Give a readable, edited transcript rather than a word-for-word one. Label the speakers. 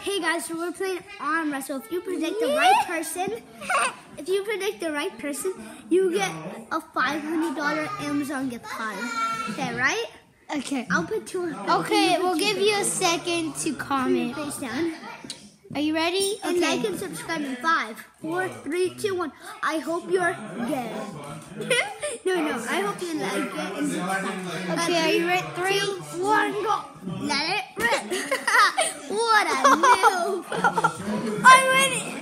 Speaker 1: Hey guys, so we're playing arm wrestle. If you predict the right person, you get a $500 Amazon gift card. Okay, right?
Speaker 2: Okay.
Speaker 1: I'll put 200.
Speaker 2: Okay, we'll give you a second to comment.
Speaker 1: Face down.
Speaker 2: Are you ready?
Speaker 1: And
Speaker 2: Okay.
Speaker 1: like and subscribe in 5, 4, 3, 2, 1. I hope you're gay. No. I hope you like it and subscribe.
Speaker 2: Okay, are you ready? 3,
Speaker 1: 1, go. Let it rip. What a noob. I'm ready.